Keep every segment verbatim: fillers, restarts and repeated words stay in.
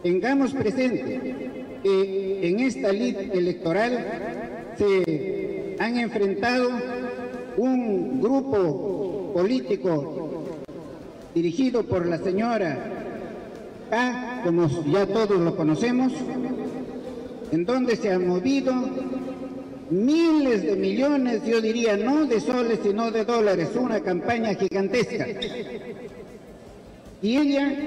tengamos presente que en esta lid electoral se han enfrentado un grupo político dirigido por la señora K, como ya todos lo conocemos, en donde se han movido miles de millones, yo diría no de soles sino de dólares, una campaña gigantesca. Y ella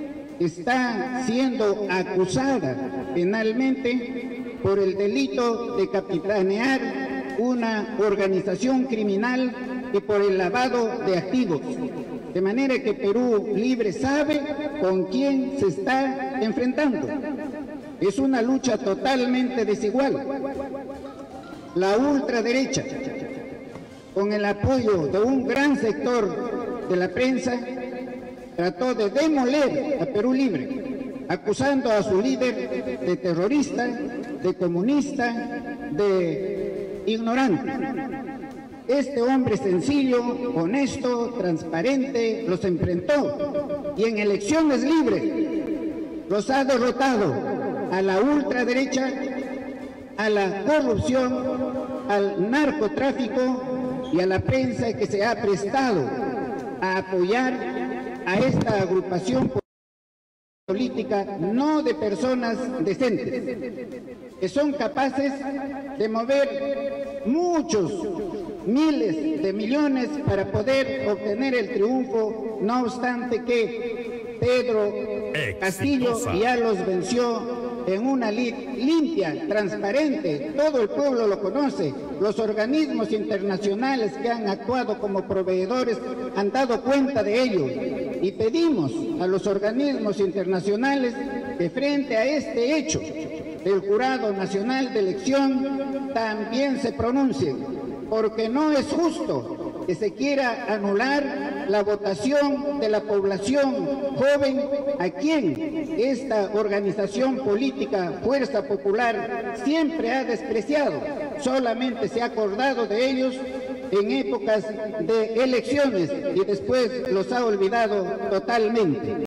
está siendo acusada penalmente por el delito de capitanear una organización criminal y por el lavado de activos. De manera que Perú Libre sabe con quién se está enfrentando. Es una lucha totalmente desigual. La ultraderecha, con el apoyo de un gran sector de la prensa, trató de demoler a Perú Libre, acusando a su líder de terrorista, de comunista, de ignorante. Este hombre sencillo, honesto, transparente, los enfrentó y en elecciones libres los ha derrotado a la ultraderecha, a la corrupción, al narcotráfico y a la prensa que se ha prestado a apoyar a esta agrupación política no de personas decentes, que son capaces de mover muchos miles de millones para poder obtener el triunfo, no obstante que Pedro Castillo ya los venció en una lid limpia, transparente, todo el pueblo lo conoce, los organismos internacionales que han actuado como proveedores han dado cuenta de ello y pedimos a los organismos internacionales que frente a este hecho del Jurado Nacional de Elección también se pronuncien, porque no es justo que se quiera anular la votación de la población joven a quien esta organización política Fuerza Popular siempre ha despreciado. Solamente se ha acordado de ellos en épocas de elecciones y después los ha olvidado totalmente.